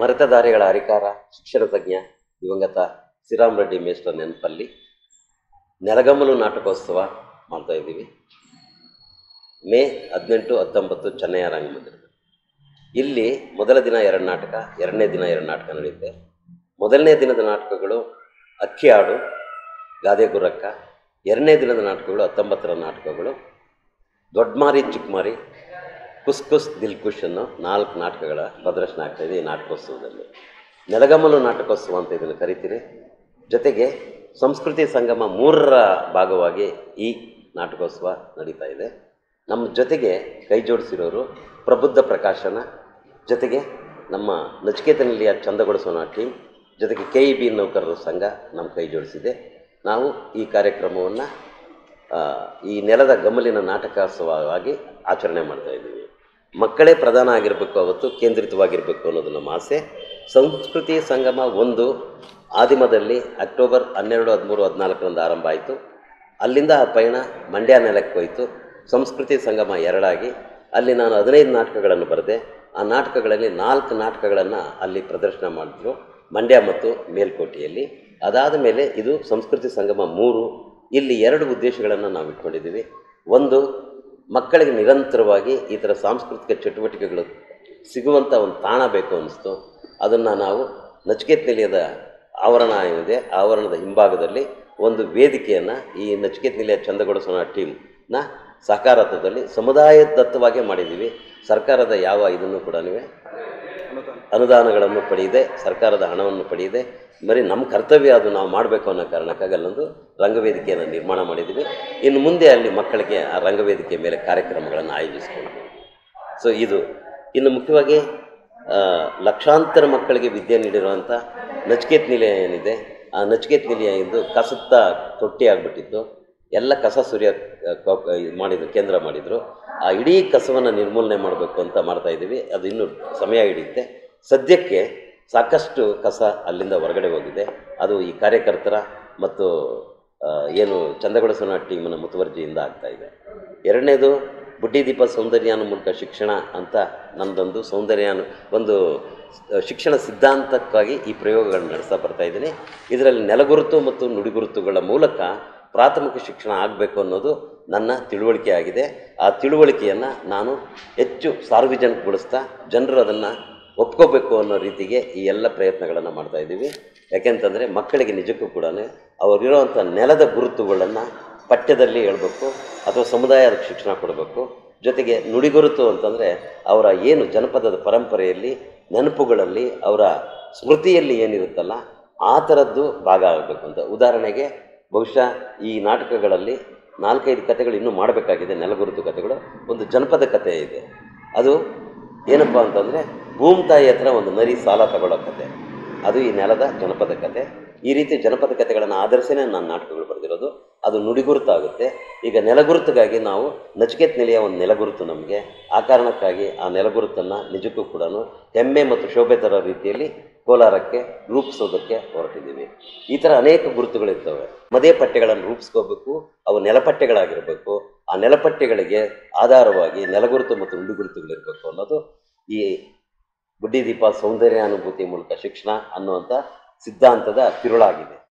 ಮರೆತ ದಾರಿಗಳ ಹರಿಕಾರ ಶಿಕ್ಷಣ ತಜ್ಞ ದಿವಂಗತ ಶ್ರೀರಾಮ್ ರೆಡ್ಡಿ ಮೇಷ್ಟ್ರ ನೆನಪಲ್ಲಿ ನೆಲಗಮಲು ನಾಟಕೋತ್ಸವ ಮಾಡ್ತಾ ಇದ್ದೀವಿ. ಮೇ 18, 19 ಚೆನ್ನಯ್ಯ ರಂಗಮಂದಿರ. ಇಲ್ಲಿ ಮೊದಲ ದಿನ 2 ನಾಟಕ, ಎರಡನೇ ದಿನ 2 ನಾಟಕ ನಡೆಯುತ್ತೆ. ಮೊದಲನೇ ದಿನದ ನಾಟಕಗಳು ಅಕ್ಕಿ ಹಾಡು, ಗಾದೆ ಗುರಕ್ಕ. ಎರಡನೇ ದಿನದ ನಾಟಕಗಳು 19ರ ನಾಟಕಗಳು ದೊಡ್ಡಮಾರಿ ಚಿಕ್ಕಮಾರಿ, ಕುಸ್ ಕುಸ್ ದಿಲ್ ಖುಷ್ ಅನ್ನೋ 4 ನಾಟಕಗಳ ಪ್ರದರ್ಶನ ಆಗ್ತಾಯಿದೆ ಈ ನಾಟಕೋತ್ಸವದಲ್ಲಿ. ನೆಲಗಮಲು ನಾಟಕೋತ್ಸವ ಅಂತ ಇದನ್ನು ಕರಿತೀರಿ. ಜೊತೆಗೆ ಸಂಸ್ಕೃತಿ ಸಂಗಮ 3ರ ಭಾಗವಾಗಿ ಈ ನಾಟಕೋತ್ಸವ ನಡೀತಾ ಇದೆ. ನಮ್ಮ ಜೊತೆಗೆ ಕೈ ಜೋಡಿಸಿರೋರು ಪ್ರಬುದ್ಧ ಪ್ರಕಾಶನ, ಜೊತೆಗೆ ನಮ್ಮ ನಚಿಕೇತನಲ್ಲಿಯ ಚಂದಗೊಳಿಸೋಣ ಟೀಮ್, ಜೊತೆಗೆ KEB ನೌಕರರ ಸಂಘ ನಮ್ಮ ಕೈ ಜೋಡಿಸಿದೆ. ನಾವು ಈ ಕಾರ್ಯಕ್ರಮವನ್ನು ಈ ನೆಲದ ಗಮಲಿನ ನಾಟಕೋತ್ಸವವಾಗಿ ಆಚರಣೆ ಮಾಡ್ತಾಯಿದ್ದೀವಿ. ಮಕ್ಕಳೇ ಪ್ರಧಾನ ಆಗಿರಬೇಕು, ಅವತ್ತು ಕೇಂದ್ರಿತವಾಗಿರಬೇಕು ಅನ್ನೋದು ನಮ್ಮ ಆಸೆ. ಸಂಸ್ಕೃತಿ ಸಂಗಮ 1 ಆದಿಮದಲ್ಲಿ ಅಕ್ಟೋಬರ್ 12, 13, 14ರಂದು ಆರಂಭ ಆಯಿತು. ಅಲ್ಲಿಂದ ಆ ಪಯಣ ಮಂಡ್ಯ ನೆಲಕ್ಕೆ ಹೋಯಿತು. ಸಂಸ್ಕೃತಿ ಸಂಗಮ 2 ಆಗಿ ಅಲ್ಲಿ ನಾನು 15 ನಾಟಕಗಳನ್ನು ಬರೆದೆ. ಆ ನಾಟಕಗಳಲ್ಲಿ 4 ನಾಟಕಗಳನ್ನು ಅಲ್ಲಿ ಪ್ರದರ್ಶನ ಮಾಡಿದ್ರು, ಮಂಡ್ಯ ಮತ್ತು ಮೇಲ್ಕೋಟೆಯಲ್ಲಿ. ಅದಾದ ಮೇಲೆ ಇದು ಸಂಸ್ಕೃತಿ ಸಂಗಮ 3. ಇಲ್ಲಿ 2 ಉದ್ದೇಶಗಳನ್ನು ನಾವು ಇಟ್ಕೊಂಡಿದ್ದೀವಿ. ಒಂದು, ಮಕ್ಕಳಿಗೆ ನಿರಂತರವಾಗಿ ಈ ಥರ ಸಾಂಸ್ಕೃತಿಕ ಚಟುವಟಿಕೆಗಳು ಸಿಗುವಂಥ ಒಂದು ತಾಣ ಬೇಕು ಅನ್ನಿಸ್ತು. ಅದನ್ನು ನಾವು ನಚಿಕೇತ ನಿಲಯದ ಆವರಣ ಏನಿದೆ, ಆವರಣದ ಹಿಂಭಾಗದಲ್ಲಿ ಒಂದು ವೇದಿಕೆಯನ್ನು ಈ ನಚಿಕೇತ ನಿಲಯ ಚಂದಗೊಳಿಸೋಣ ಟೀಮ್ನ ಸಹಕಾರತ್ವದಲ್ಲಿ ಸಮುದಾಯದತ್ತವಾಗಿ ಮಾಡಿದ್ದೀವಿ. ಸರ್ಕಾರದ ಯಾವ ಇದನ್ನು ಕೂಡ ಅನುದಾನಗಳನ್ನು ಪಡೆಯದೆ, ಸರ್ಕಾರದ ಹಣವನ್ನು ಪಡೆಯದೆ, ಬರೀ ನಮ್ಮ ಕರ್ತವ್ಯ ಅದು ನಾವು ಮಾಡಬೇಕು ಅನ್ನೋ ಕಾರಣಕ್ಕಾಗಿ ಅಲ್ಲೊಂದು ರಂಗವೇದಿಕೆಯನ್ನು ನಿರ್ಮಾಣ ಮಾಡಿದ್ದೀವಿ. ಇನ್ನು ಮುಂದೆ ಅಲ್ಲಿ ಮಕ್ಕಳಿಗೆ ಆ ರಂಗವೇದಿಕೆ ಮೇಲೆ ಕಾರ್ಯಕ್ರಮಗಳನ್ನು ಆಯೋಜಿಸ್ಕೊಳ್ತೀವಿ. ಸೊ ಇದು ಇನ್ನು ಮುಖ್ಯವಾಗಿ ಲಕ್ಷಾಂತರ ಮಕ್ಕಳಿಗೆ ವಿದ್ಯೆ ನೀಡಿರುವಂಥ ನಚಿಕೇತ ನಿಲಯ ಏನಿದೆ, ಆ ನಚಿಕೇತ ನಿಲಯ ಎಂದು ಕಸದ ತೊಟ್ಟಿ ಆಗಿಬಿಟ್ಟಿತ್ತು. ಎಲ್ಲ ಕಸ ಸುರಿಯ ಮಾಡಿದ್ರು, ಕೇಂದ್ರ ಮಾಡಿದರು. ಆ ಇಡೀ ಕಸವನ್ನು ನಿರ್ಮೂಲನೆ ಮಾಡಬೇಕು ಅಂತ ಮಾಡ್ತಾಯಿದ್ದೀವಿ. ಅದು ಇನ್ನೂ ಸಮಯ ಹಿಡಿಯುತ್ತೆ. ಸದ್ಯಕ್ಕೆ ಸಾಕಷ್ಟು ಕಸ ಅಲ್ಲಿಂದ ಹೊರಗಡೆ ಹೋಗಿದೆ. ಅದು ಈ ಕಾರ್ಯಕರ್ತರ ಮತ್ತು ಏನು ಚಂದಗೊಳಿಸೋಣ ಟೀಮಿನ ಮುತುವರ್ಜಿಯಿಂದ ಆಗ್ತಾಯಿದೆ. ಎರಡನೇದು, ಬುಡ್ಡಿದೀಪ ಸೌಂದರ್ಯಾನುಮೂಲಕ ಶಿಕ್ಷಣ ಅಂತ ನಮ್ಮದೊಂದು ಒಂದು ಶಿಕ್ಷಣ ಸಿದ್ಧಾಂತಕ್ಕಾಗಿ ಈ ಪ್ರಯೋಗಗಳನ್ನು ನಡೆಸ್ತಾ ಬರ್ತಾಯಿದ್ದೀನಿ. ಇದರಲ್ಲಿ ನೆಲಗುರುತು ಮತ್ತು ನುಡಿಗುರುತುಗಳ ಮೂಲಕ ಪ್ರಾಥಮಿಕ ಶಿಕ್ಷಣ ಆಗಬೇಕು ಅನ್ನೋದು ನನ್ನ ತಿಳುವಳಿಕೆ ಆಗಿದೆ. ಆ ತಿಳುವಳಿಕೆಯನ್ನು ನಾನು ಹೆಚ್ಚು ಸಾರ್ವಜನಿಕಗೊಳಿಸ್ತಾ ಜನರು ಅದನ್ನು ಒಪ್ಕೋಬೇಕು ಅನ್ನೋ ರೀತಿಗೆ ಈ ಎಲ್ಲ ಪ್ರಯತ್ನಗಳನ್ನು ಮಾಡ್ತಾಯಿದ್ದೀವಿ. ಯಾಕೆಂತಂದರೆ ಮಕ್ಕಳಿಗೆ ನಿಜಕ್ಕೂ ಕೂಡ ಅವರಿರೋವಂಥ ನೆಲದ ಗುರುತುಗಳನ್ನು ಪಠ್ಯದಲ್ಲಿ ಹೇಳಬೇಕು ಅಥವಾ ಸಮುದಾಯದ ಶಿಕ್ಷಣ ಕೊಡಬೇಕು. ಜೊತೆಗೆ ನುಡಿಗುರುತು ಅಂತಂದರೆ ಅವರ ಏನು ಜನಪದದ ಪರಂಪರೆಯಲ್ಲಿ, ನೆನಪುಗಳಲ್ಲಿ, ಅವರ ಸ್ಮೃತಿಯಲ್ಲಿ ಏನಿರುತ್ತಲ್ಲ ಆ ಥರದ್ದು ಭಾಗ ಆಗಬೇಕು ಅಂತ. ಉದಾಹರಣೆಗೆ ಬಹುಶಃ ಈ ನಾಟಕಗಳಲ್ಲಿ 4-5 ಕಥೆಗಳು ಇನ್ನೂ ಮಾಡಬೇಕಾಗಿದೆ, ನೆಲಗುರುತು ಕಥೆಗಳು. ಒಂದು ಜನಪದ ಕಥೆ ಇದೆ. ಅದು ಏನಪ್ಪ ಅಂತಂದರೆ, ಭೂಮಿತಾಯಿ ಹತ್ರ ಒಂದು ನರಿ ಸಾಲ ತಗೊಳ್ಳೋ ಕಥೆ. ಅದು ಈ ನೆಲದ ಜನಪದ ಕಥೆ. ಈ ರೀತಿ ಜನಪದ ಕಥೆಗಳನ್ನು ಆಧರಿಸಿನೇ ನಾನು ನಾಟಕಗಳು ಬರೆದಿರೋದು. ಅದು ನುಡಿಗುರುತಾಗುತ್ತೆ. ಈಗ ನೆಲಗುರುತಿಗಾಗಿ ನಾವು ನಚಿಕೇತ ನಿಲಯ ಒಂದು ನೆಲಗುರುತು ನಮಗೆ. ಆ ಕಾರಣಕ್ಕಾಗಿ ಆ ನೆಲಗುರುತನ್ನು ನಿಜಕ್ಕೂ ಕೂಡ ಹೆಮ್ಮೆ ಮತ್ತು ಶೋಭೆ ತರೋ ರೀತಿಯಲ್ಲಿ ಕೋಲಾರಕ್ಕೆ ರೂಪಿಸೋದಕ್ಕೆ ಹೊರಟಿದ್ದೀವಿ. ಈ ಥರ ಅನೇಕ ಗುರುತುಗಳಿರ್ತವೆ. ಮದೇ ಪಠ್ಯಗಳನ್ನು ರೂಪಿಸ್ಕೋಬೇಕು. ಅವು ನೆಲಪಠ್ಯಗಳಾಗಿರಬೇಕು. ಆ ನೆಲಪಠ್ಯಗಳಿಗೆ ಆಧಾರವಾಗಿ ನೆಲಗುರುತು ಮತ್ತು ನುಡಿಗುರುತುಗಳಿರಬೇಕು ಅನ್ನೋದು ಈ ಬುಡ್ಡಿದೀಪ ಸೌಂದರ್ಯಾನುಭೂತಿ ಮೂಲಕ ಶಿಕ್ಷಣ ಅನ್ನುವಂಥ ಸಿದ್ಧಾಂತದ ತಿರುಳಾಗಿದೆ.